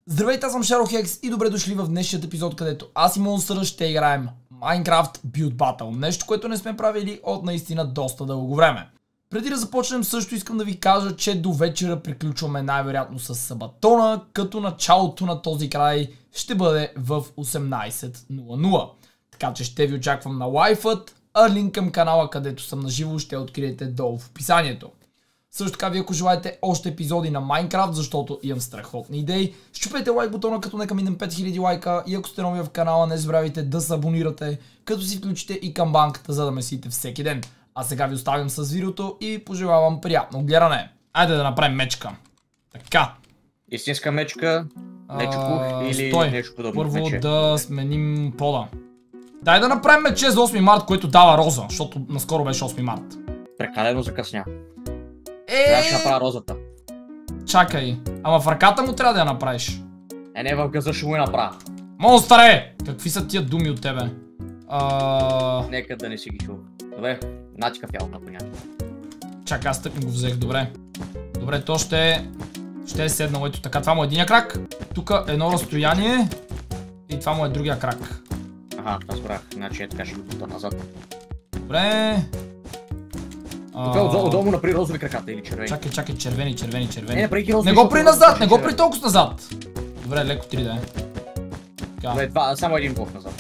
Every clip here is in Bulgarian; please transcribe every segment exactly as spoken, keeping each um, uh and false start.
Здравейте, аз съм Шерохекс и добре дошли в днешният епизод, където аз и Монстъра ще играем Minecraft Build Battle. Нещо, което не сме правили от наистина доста дълго време. Преди да започнем, също искам да ви кажа, че до вечера приключваме най-вероятно с Сабатона, като началото на този край ще бъде в осемнайсет нула нула. Така че ще ви очаквам на лайфът, а линк към канала, където съм наживо, ще откриете долу в описанието. Също така, ви ако желаете още епизоди на Minecraft, защото имам страхотни идеи, щупете лайк бутона, като нека минем пет хиляди лайка, и ако сте нови в канала, не забравяйте да се абонирате, като си включите и камбанката, за да ме следите всеки ден. А сега ви оставям с видеото и пожелавам приятно гледане. Айде да направим мечка. Така. Истинска мечка, мечопух или стой. нещо подобно. Първо мече. да сменим пода. Дай да направим мече за осми март, което дава роза, защото наскоро беше осми март. Прекалено закъсня. Е, Трябва да направя розата. чакай, ама в ръката му трябва да я направиш. Е, не, в газа ще му я направя. Монстъре! Какви са тия думи от тебе? А... Нека да не си ги чува. Добре, натика фялка понятно. Чакай, аз тък го взех, добре. Добре, то ще... Ще е седнало, ето така, това му е единия крак. Тук едно разстояние. И това му е другия крак. Аха, разбрах, значи е така ще го бута назад. Добре. Тук отдолу му напри розови краката или червени. Чакай, чакай, червени, червени, червени. Не, направи ги розови. Не го при назад, не го при толкова назад. Добре, леко три да е. Добре, два, само един блок назад.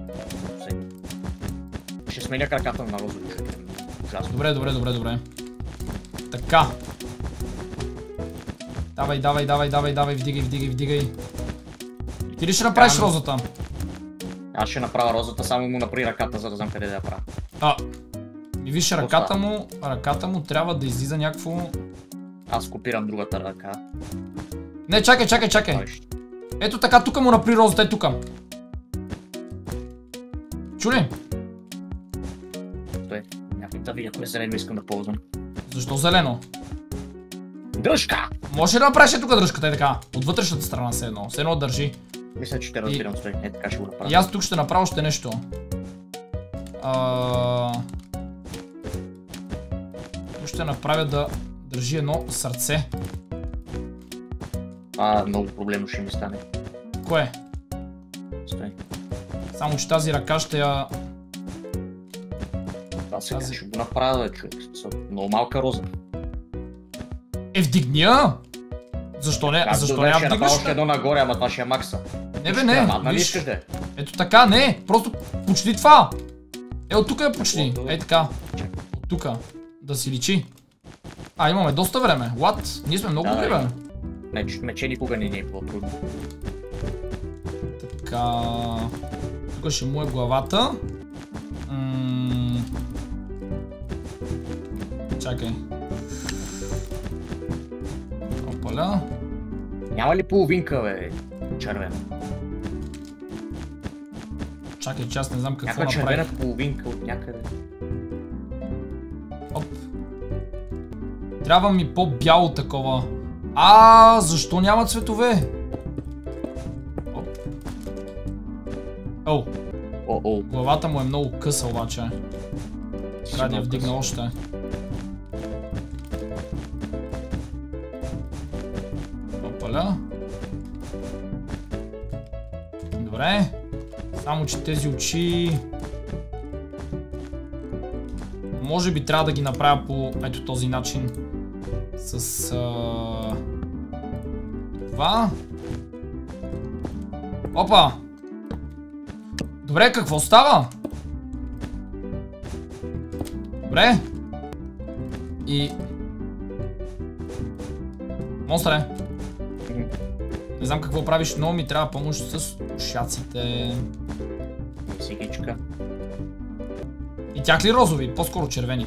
Ще сменя краката на розови. Добре, добре, добре, добре. Така. Давай, давай, давай, давай, давай, вдигай, вдигай, вдигай. Ти ли ще направиш розата? Аз ще направя розата, само му напри ръката, за да знам къде да я правя. А, ми виж, ръката му, ръката му трябва да излиза някакво... Аз копирам другата ръка. Не, чакай, чакай, чакай. Ето така, тук му напри розата, е тука. Чули? Стой, някой да видя кое зелено искам да ползвам. Защо зелено? Дръжка! Може ли да направиш е тук дръжката, е така? От вътрешната страна се едно, се едно държи. Мисля, че те разбирам, стой, е така ще го направя. И аз тук ще направя още нещо. А... Тук ще направя да държи едно сърце. А, много проблемно ще ми стане. Кое? Стой. Само че тази ръка ще я... Това сега Тази... ще го направя, бе, човек. Много малка роза. Е, вдигни я! Защо не? Как Защо добре, не я ще направя вдигаш? още едно нагоре, ама това ще е макса. Не бе, не, Ладно ли виж. искаш да е? Ето така, не, просто почти това. Е, от тук е почти. От- Ей така. От тук. Да си личи. А, имаме доста време. What? Ние сме много Да, добри, да. бе. Меч, мече никога не ни е било трудно. Така... Тук ще му е главата. М... Чакай. Опаля. Няма ли половинка, бе, червена? Чакай, че аз не знам какво Някаква направих. червена половинка от някъде. Оп. Трябва ми по-бяло такова. А, защо няма цветове? Оп. О, О, о. главата му е много къса обаче. Трябва да я вдигна още. Опаля. Добре. Само че тези очи... Може би трябва да ги направя по ето този начин. С... А... Това. Опа! Добре, какво става? Добре. И... Монстре. Не знам какво правиш, но ми трябва помощ с ушаците. Сигичка. И тях ли розови? По-скоро червени.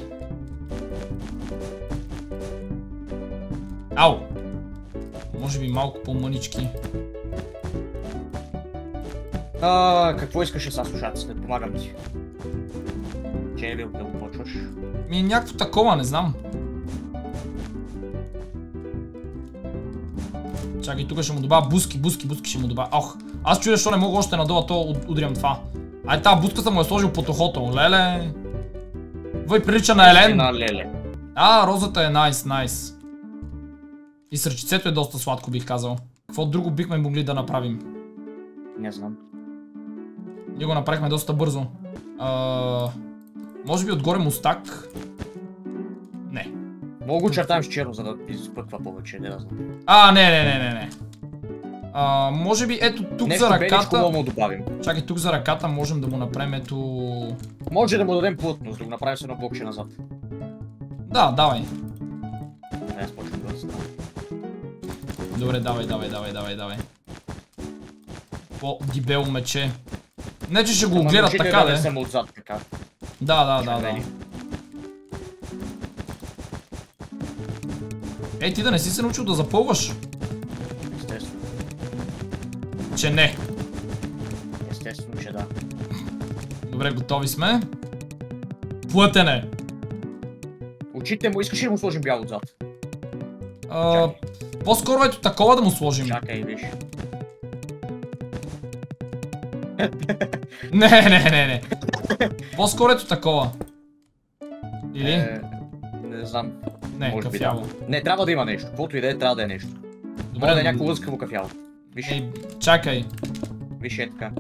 Ау! Може би малко по-мънички. А, какво искаш с ушаците? Помагам ти. Че е бил да го почваш? Ми някакво такова, не знам. Чакай, тук ще му добавя буски, буски, буски ще му добавя. Ох, аз чуя, защо не мога още надолу, то удрям това. Ай, тази будката му е сложил под ухото. Леле. Вой прилича на Елен. На леле. А, розата е найс, найс. И сърчицето е доста сладко, бих казал. Какво друго бихме могли да направим? Не знам. Ние го направихме доста бързо. А, може би отгоре мустак? Не. Мога го чертаем с черно, за да изпъква повече, не да знам. А, не, не, не, не, не. А, може би ето тук нещо за ръката... Нещо му добавим. Чакай, тук за ръката можем да му направим ето... Може да му дадем плътност, да го направим с едно блокче назад. Да, давай. Не, аз почвам да става. Добре, давай, давай, давай, давай, давай. По-дебело мече. Не, че ще го гледат така, да. де. Не съм отзад, така. Да, да, да, да. Ей, ти да не си се научил да запълваш? Естествено. Че не. Естествено, че да. Добре, готови сме. Плътене. Очите му, искаш ли да му сложим бяло отзад? А, по-скоро ето такова да му сложим. Чакай, виж. Не, не, не, не. По-скоро ето такова. Или? Е, не знам. Не, може би кафяво. да. Не, трябва да има нещо. Каквото и да е, трябва да е нещо. Добре, Може да е някакво лъскаво кафяво. Виж, Ей, чакай. виж е така.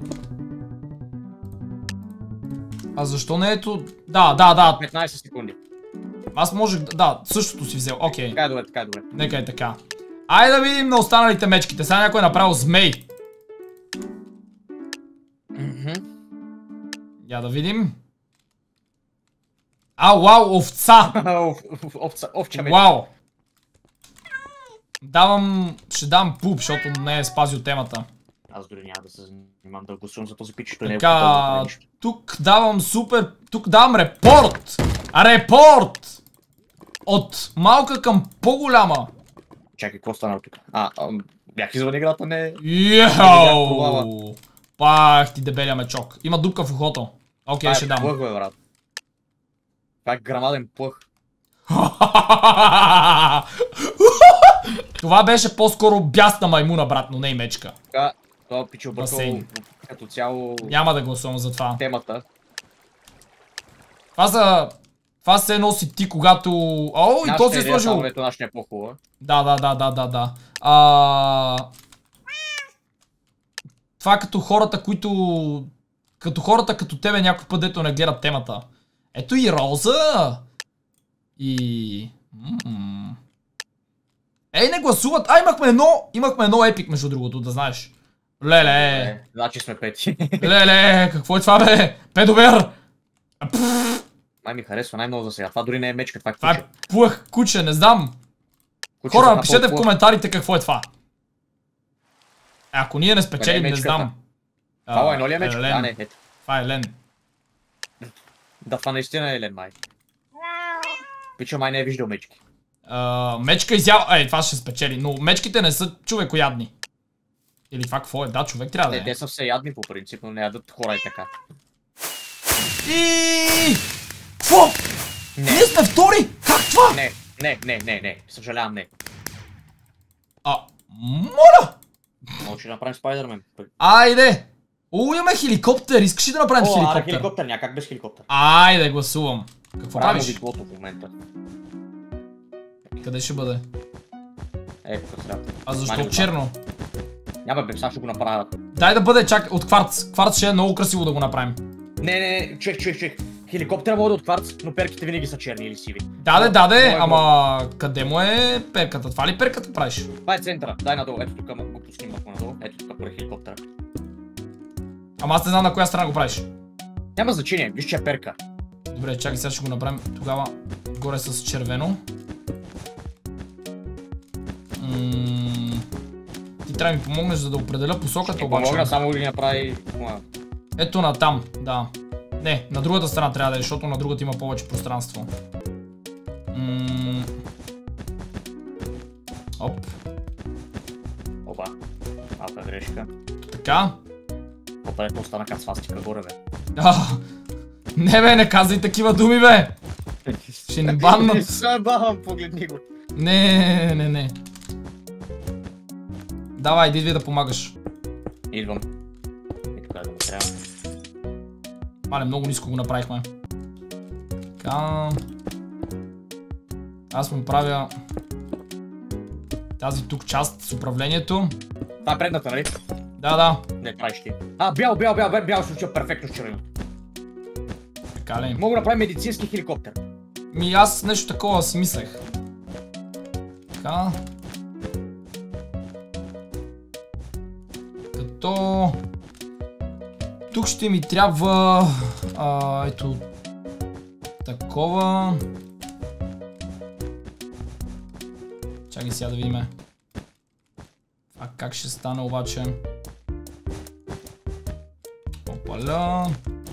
А защо не ето... Да, да, да. петнайсет секунди. Аз можех... Да, същото си взел. Окей. Така е добре, така е добре. Нека е така. Айде да видим на останалите мечките. Сега някой е направил змей. Я да видим. А, вау, овца! Овца, овча меч. Вау! Давам... Ще дам пуп, защото не е спазил темата. Аз дори няма да се занимавам да гласувам за този пич, той не е Така, готов да тук давам супер... Тук давам репорт! Репорт! От малка към по-голяма. Чакай, какво стана тук? А, а бях извън играта, не... Йоу! Пах ти дебелия мечок. Има дупка в ухото. Окей, ще дам. Това е плъх, бе, брат. Това е грамаден плъх. Това беше по-скоро бясна маймуна, брат, но не и мечка. Така, това пич объркал Басейн. като цяло Няма да гласувам за това. темата. Това за... Това се носи ти, когато... О, и то си е сложил... Нашата идея, нашата е по-хубава. Да, да, да, да, да, да. А... Това като хората, които... Като хората като тебе някой път, дето не гледат темата. Ето и Роза! И... М-м. Ей, не гласуват! А, имахме едно... Имахме едно епик, между другото, да знаеш. Леле! Е, значи сме пети. Леле! Какво е това, бе? Педобер! Май ми харесва най-много за сега. Това дори не е мечка, това е Това куче. е плъх, куче, не знам. Куче Хора, за пишете в плъх. коментарите какво е това. Ако ние не спечелим, Къде е не мечката? знам. Това едно ли е мечка? Елен. А, не, ето. Това е Лен. Да, това наистина е Елен, май. Пича май не е виждал мечки. А, мечка изял... Ей, това ще спечели, но мечките не са човекоядни. Или това какво е? Да, човек трябва да Не, е. те са всеядни по принцип, но не ядат хора и така. И... Какво? Не. Ние сме втори! Как това? Не, не, не, не, не. Съжалявам, не. А, моля! Може да направим Спайдермен. Айде! О, имаме хеликоптер, искаш ли да направим О, ара хеликоптер? хеликоптер, някак без хеликоптер. Айде, гласувам. Какво Правим правиш? битлото в момента. Къде ще бъде? Е, тук сега. А защо Мани го черно? Няма бе, сега ще го направя. Дай да бъде чак от кварц. Кварц ще е много красиво да го направим. Не, не, не, чех, чех, чех. Хеликоптера вода от кварц, но перките винаги са черни или сиви. Даде, даде, Мой ама къде му е перката? Това ли перката правиш? Това е центъра. Дай надолу. Ето тук го пускам надолу. Ето тук поред хеликоптера. Ама аз не знам на коя страна го правиш. Няма значение, виж че е перка. Добре, чакай, сега ще го направим тогава горе с червено. М, Ти трябва да ми помогнеш, за да определя посоката Ще обаче. помогна, само ги направи... Ето на там, да. Не, на другата страна трябва да е, защото на другата има повече пространство. М, Оп, Опа. Малка грешка. така. Опа, ето остана как свастика горе, бе. А, не бе, не казвай такива думи, бе! Ще ни баннат. Не се бавам, погледни го. Не, не, не. Давай, иди ви да помагаш. Идвам. И тук да го трябва. Мале, много ниско го направихме. Така. Аз му правя тази тук част с управлението. Това е предната, нали? Да, да. Не, правиш ти. А, бял, бял, бял, бял, бял, случва перфектно с червено. Така ли? Мога да направим медицински хеликоптер. Ми аз нещо такова си мислех. Така. Като... Тук ще ми трябва... А, ето... Такова... Чакай сега да видим. А как ще стане обаче? Опаля.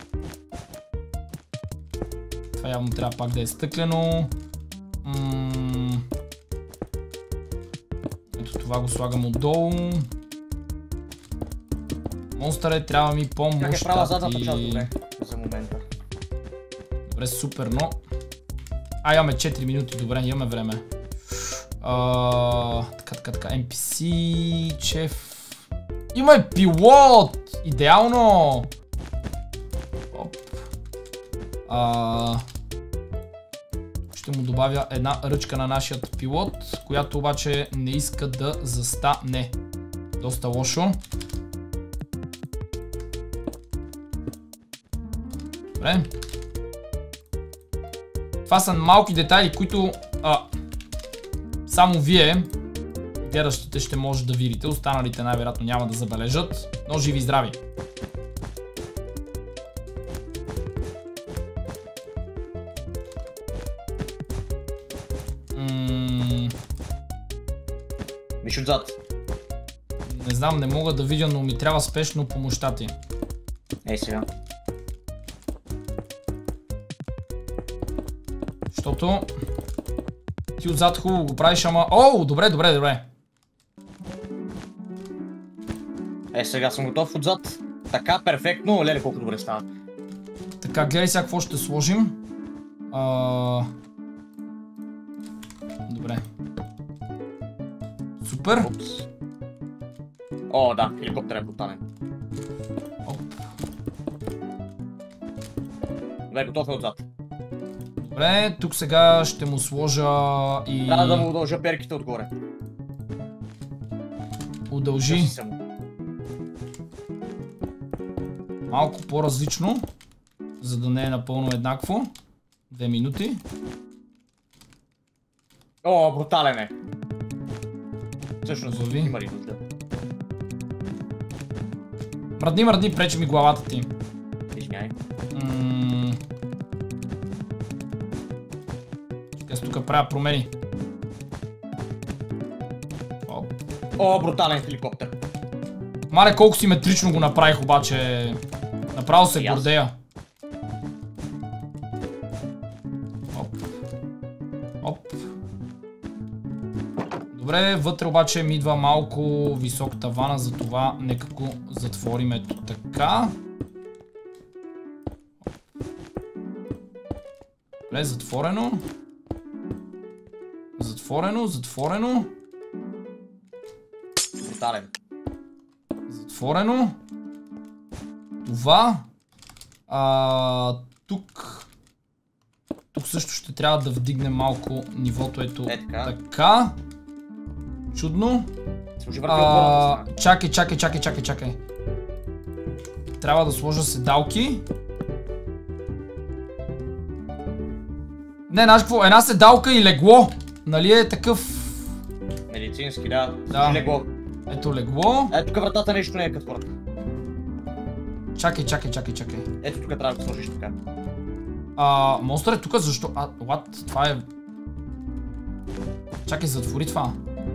Това явно трябва пак да е стъклено. М Ето това го слагам отдолу. Монстъре, трябва ми по-мощати. Как е права задната част, добре, за момента. Добре, супер, но... А, имаме четири минути, добре, имаме време. Uh, така, така, така, Ен Пи Си, чеф... Има и пилот! Идеално! Оп. Uh, ще му добавя една ръчка на нашия пилот, която обаче не иска да застане. Доста лошо. Добре. Това са малки детайли, които... А, само вие, гледащите, ще може да видите, останалите най-вероятно няма да забележат, но живи и здрави! М Миш отзад. Не знам, не мога да видя, но ми трябва спешно помощта ти. Ей сега. Защото... Ти отзад хубаво го правиш, ама... О, добре, добре, добре. Е, сега съм готов отзад. Така, перфектно. Леле, колко добре става. Така, гледай сега какво ще сложим. А... Добре. Супер. Опс. О, да, хеликоптер е брутален. Оп. Добре, готов е отзад. Добре, тук сега ще му сложа и... Трябва да му удължа перките отгоре. Удължи. Малко по-различно, за да не е напълно еднакво. Две минути. О, брутален е. Всъщност, Лови. има ли нужда? Мръдни, мръдни, пречи ми главата ти. Извиняй. М Аз тук правя промени. Оп. О, брутален хеликоптер. Мале, колко симетрично го направих обаче. Направо се гордея. Оп. Оп. Добре, вътре обаче ми идва малко висок тавана, затова нека го затворим ето така. Добре, затворено. Затворено, затворено. Брутален. Затворено. Това. А, тук. Тук също ще трябва да вдигнем малко нивото. Ето е, така. така. Чудно. А, чакай, чакай, чакай, чакай, чакай. Трябва да сложа седалки. Не, знаеш какво? Една седалка и легло. Нали е такъв... Медицински, да. Да. Легло. Ето легло. Ето тук вратата нещо не е като хората. Чакай, чакай, чакай, чакай. Ето тук трябва да сложиш така. А, монстър е тук, защо? А, what? Това е... Чакай, затвори това.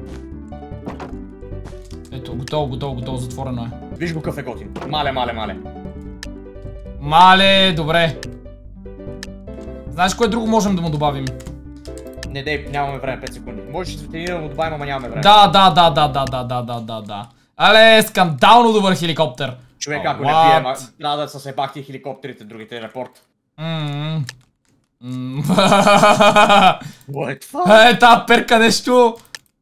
Ето, готово, готово, готово, затворено е. Виж го какъв е готин. Мале, мале, мале. Мале, добре. Знаеш кое друго можем да му добавим? Не дей, нямаме време, пет секунди. Можеш светлина да му добавим, ама нямаме време. Да, да, да, да, да, да, да, да, да, да. Але, скандално добър хеликоптер. Човек, ако не пием, трябва да са се бахти хеликоптерите, другите репорт. Ммм. What fuck? Е, та перка нещо.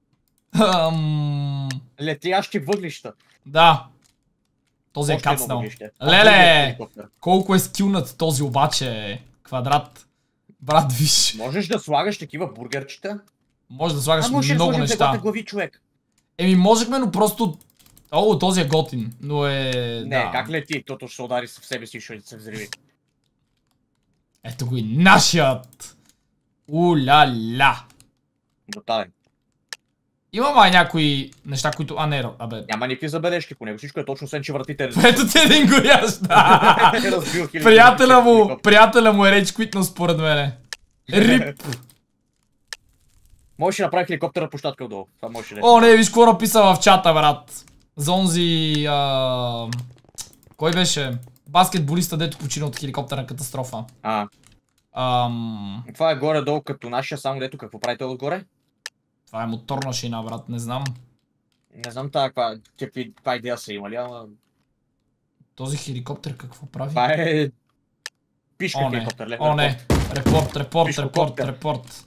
Летящи въглища. Да. Този е кацнал. Леле! Колко е скилнат този обаче. Квадрат. Брат, виж. Можеш да слагаш такива бургерчета? Може да слагаш а, може много да неща. Глави, човек. Еми можехме, но просто О, този е готин, но е... Не, да. как лети? Тото ще се удари в себе си и ще се взриви. Ето го и нашият! Уля-ля! Брутален. Има май някои неща, които... А, не, абе... Няма никакви забележки по него, всичко е точно освен, че вратите... Ето ти един горящ! Разбил хиляди. Приятеля му, приятеля му е рейдж квитнал според мене. Рип! Можеш да направи хеликоптера площадка отдолу. Това можеш да. О, не, виж какво написал в чата, брат. За онзи... А... Кой беше? Баскетболиста, дето почина от хеликоптерна катастрофа. А. Ам... Това е горе-долу като нашия, само дето какво прави той отгоре? Това е моторна шина, брат, не знам. Не знам тая каква, какви, каква идея са имали, ама... Този хеликоптер какво прави? Това е... Пишка О, не. хеликоптер, лев. О, не. Репорт, репорт, репорт, Пишкокоптер. репорт.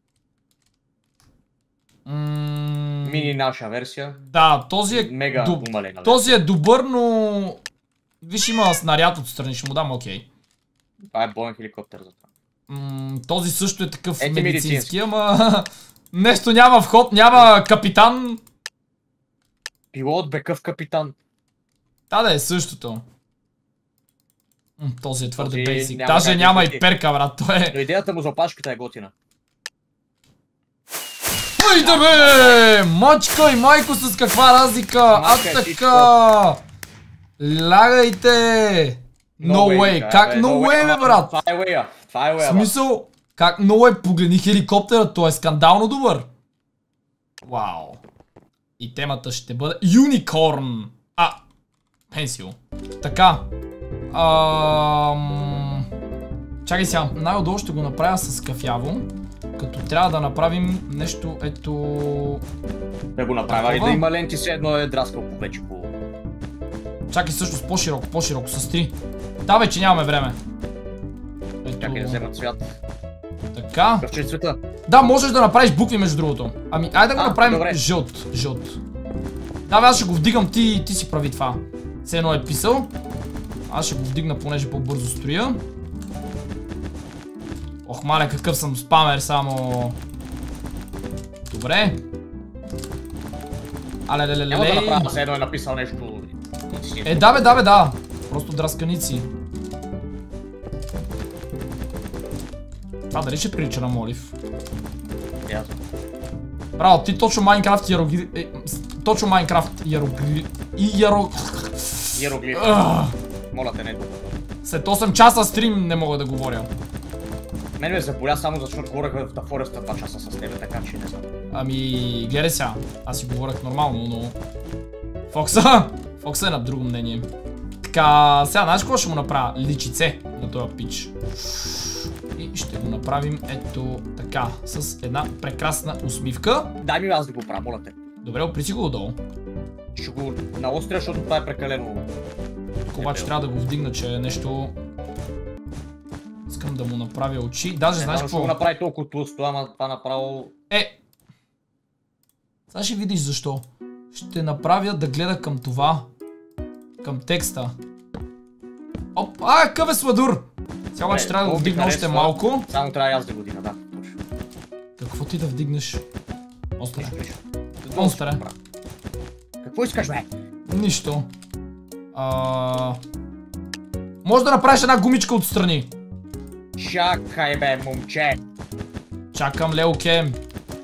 М, Мини наша версия. Да, този е... Мега доб- умалена. Този е добър, но... Виж, има снаряд отстрани, ще му дам окей. Това е боен хеликоптер за това. М, този също е такъв Ети медицински, медицински. ама... Нещо няма вход, няма капитан. Пилот, бекъв капитан. Да, да е същото. М, този е твърде Този бейсик. няма Даже как да няма и излети. перка, брат. Той е... Но идеята му за опашката е готина. Айде бе! Мачкай, майко, с каква разлика! А Мачкай така! Лягайте! No way! Как no way, бе, брат? Това е уея. Това е В уея. смисъл, как no way? Погледни хеликоптера, той е скандално добър. Вау. И темата ще бъде Unicorn. А, пенсил. Така. Ам... Чакай сега, най-отдолу ще го направя с кафяво. Като трябва да направим нещо, ето... Да го направя и да има ленти, все едно е драскал по вече по... Чакай всъщност по-широко, по-широко, с три. Да, вече нямаме време. Ето... Чакай да вземат цвят. Така. Какъв че е цвета? Да, можеш да направиш букви между другото. Ами, айде да го А, направим добре. жълт, жълт. Да, бе, аз ще го вдигам, ти, ти си прави това. Все едно е писал. Аз ще го вдигна, понеже по-бързо строя. Ох, мале, какъв съм спамер, само... Добре. Але, ле, ле, Няма да ле. направя, все едно е написал нещо... Е, да, бе, да, бе, да. Просто драсканици. Това дали ще прилича на Молив? Ясно. Браво, ти точно Майнкрафт иерогли... Е, точно Майнкрафт иерогли... Иеро... Иероглиф. Ах, Моля те, не. След осем часа стрим не мога да говоря. Мен ме заболя само защото говорех в The Forest два часа с тебе, така че не знам. Ами, гледай сега. Аз си говорех нормално, но... Фокса! Фокса е на друго мнение. Така, сега, знаеш какво ще му направя? Личице на този пич. И ще го направим ето така, с една прекрасна усмивка. Дай ми аз да го правя, моля те. Добре, опри си го отдолу. Ще го наостря, защото това е прекалено... Тук обаче трябва да го вдигна, че е нещо... Искам да му направя очи. Даже Не знаеш знам, ще какво? го направи толкова тлъсто, ама това направо... Е! Сега ще видиш защо. Ще направя да гледа към това. Към текста. Оп! А, какъв е сладур! Сега обаче Добре, трябва да го много ми вдигна още харесва. малко. Само трябва и аз да година, да. Точно. Какво ти да вдигнеш? Остре. Нищо, нищо. Остре. Какво искаш, бе? Нищо. А... Може да направиш една гумичка отстрани. Чакай, бе, момче. Чакам, Лео Кем.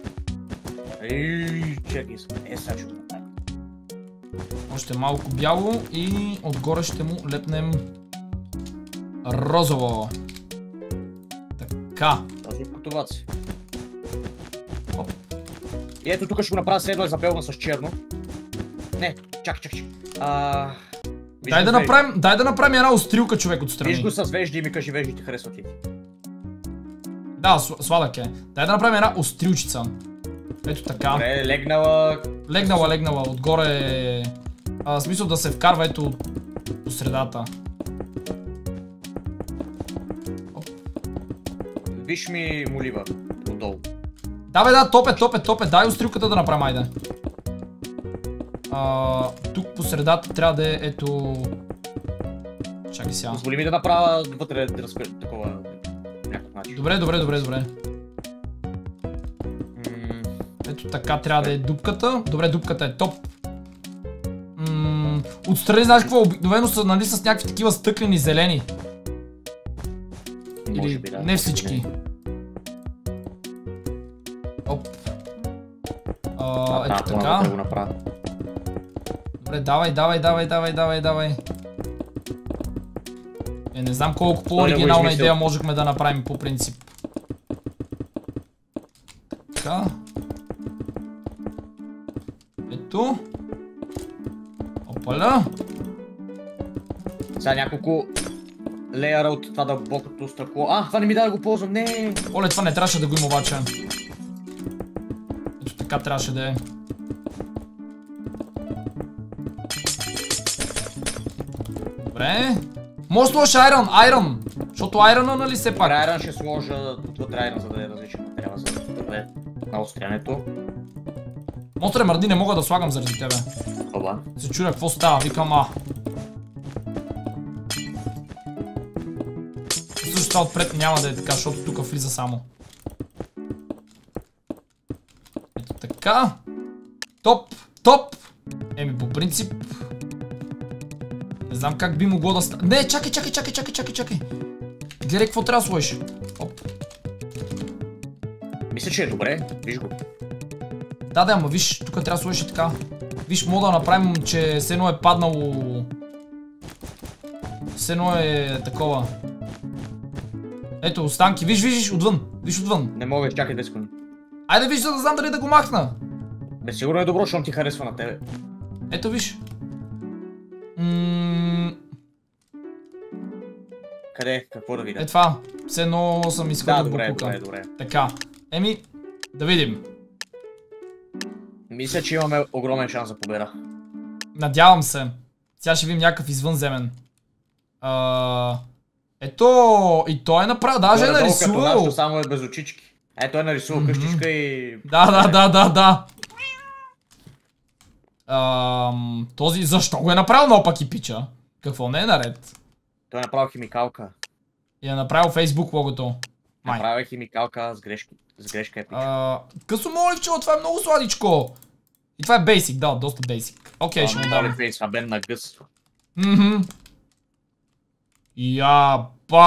Ей, чакай се. Е, сега ще го направя. Още малко бяло и отгоре ще му лепнем розово. Така. Този котоваци. Оп. И ето тук ще го направя следно е забелна с черно. Не, чакай, чакай. А... Дай да, направим, дай да направим една острилка, човек, отстрани. Виж го с вежди и ми кажи вежди ти харесват ли. Да, сладък е. Дай да направим една острилчица. Ето така. Добре, легнала... Легнала, легнала. Отгоре... А, смисъл да се вкарва ето по средата. Оп. Виж ми молива отдолу. Да, бе, да, топе, топе, топе. Дай острилката да направим, айде. А, тук по средата трябва да е ето... Чакай сега. Позволи ми да направя вътре да разпе... такова... някакъв начин. Добре, добре, добре, добре. М, Ето така трябва да е дупката. Добре, дупката е топ. М, Отстрани знаеш какво? Обикновено са, нали, с някакви такива стъклени зелени. Или би, да, не всички. Оп. А, ето да, така. да го направя. Добре, давай, давай, давай, давай, давай, давай. Е, не знам колко по-оригинална идея можехме да направим по принцип. Така. Ето. Опаля. Сега няколко леяра от това дълбокото стъкло. А, това не ми даде да го ползвам, не! Оле, това не трябваше да го има обаче. Ето така трябваше да е. Добре. Може да сложиш айрон, айрон! Защото айрона, нали все пак? Айрон ще сложа отвътре айрон, за да е различен материал, за да бъде на отстрянето. Монстре, мърди, не мога да слагам заради тебе. Оба. Се чудя какво става, викам а. Също това отпред няма да е така, защото тук влиза само. Ето така. Топ, топ! Еми по принцип... Не знам как би могло да става. Не, чакай, чакай, чакай, чакай, чакай, чакай. Гледай какво трябва да сложиш. Оп. Мисля, че е добре, виж го. Да, да, ама виж, тук трябва да сложиш и така. Виж, мога да направим, че все едно е паднало... Все едно е такова. Ето, останки, виж, виж, отвън, виж отвън. Не мога, чакай десет секунди. Айде виж, за да знам дали да го махна. Бе, сигурно е добро, защото ти харесва на тебе. Ето виж. Ммм... Къде? Какво да видя? Е това. Все едно съм искал Да, да добре, го добре, добре. Така. Еми, да видим. Мисля, че имаме огромен шанс за победа. Надявам се. Сега ще видим някакъв извънземен. А... Ето, и той е направил, даже е нарисувал. Като нашето, само е без очички. Е, той е нарисувал mm-hmm. къщичка и... Да, да, да, да, да. Ам, този, защо го е направил наопаки пича? Какво не е наред? Той е направил химикалка. И е направил Facebook логото. Май. Направил е химикалка с грешка. С грешка е пича. А, късо моливче, това е много сладичко. И това е basic, да, доста basic. Окей, okay, ще му дам. Това бе на гъс. Мхм. Япа!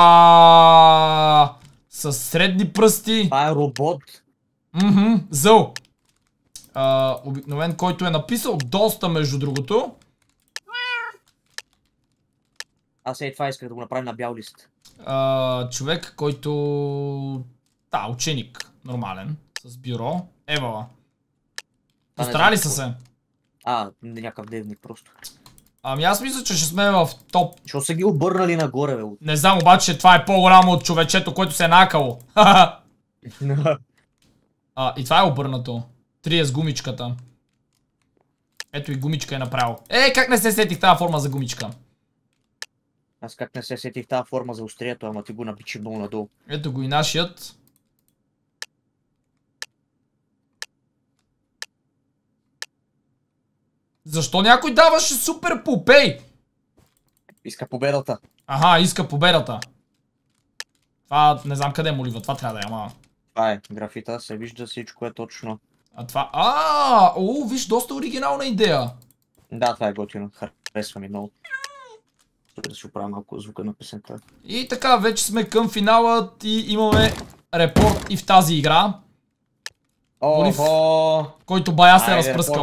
С средни пръсти. Това е робот. Мхм, зъл. А, обикновен, който е написал доста, между другото. Аз е това исках да го направим на бял лист. А, човек, който... Да, ученик. Нормален. С бюро. Евала. Постарали са се. А, някакъв дневник просто. Ами аз мисля, че ще сме в топ. Що са ги обърнали нагоре, бе? Не знам, обаче това е по-голямо от човечето, което се е накало. А, и това е обърнато. Три е с гумичката. Ето и гумичка е направил. Е, как не се сетих тази форма за гумичка? Аз как не се сетих тази форма за острието, ама ти го напичи много надолу. Ето го и нашият. Защо някой даваше супер попей? Иска победата. Аха, иска победата. Това не знам къде молива, това трябва да е, ама. Това е, графита се вижда, всичко е точно. А това... Ааа, о, виж, доста оригинална идея. Да, това е готино, харесва ми много. Да си оправя малко звука на песента. И така, вече сме към финалът и имаме репорт и в тази игра. Охо! Който бая се е разпръскал.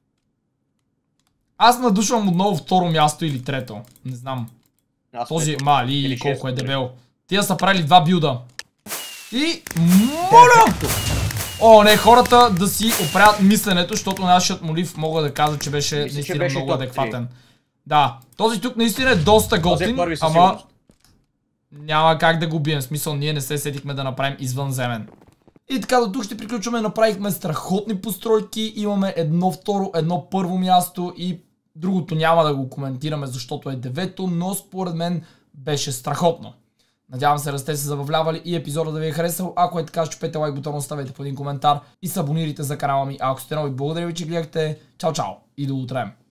Аз надушвам отново второ място или трето. Не знам. Аз този пето. мали Или колко е шесто, дебел. Тия са правили два билда. И... Моля! О, не, хората да си оправят мисленето, защото нашият молив мога да кажа, че беше Мисля, наистина че беше много топ адекватен. Да, този тук наистина е доста готин, ама няма как да го бием. В смисъл, ние не се сетихме да направим извънземен. И така, до тук ще приключваме. Направихме страхотни постройки. Имаме едно второ, едно първо място и другото няма да го коментираме, защото е девето, но според мен беше страхотно. Надявам се да сте се забавлявали и епизода да ви е харесал. Ако е така, чупете лайк бутона, оставете по един коментар и се абонирайте за канала ми. А ако сте нови, благодаря ви, че гледахте. Чао, чао и до утре.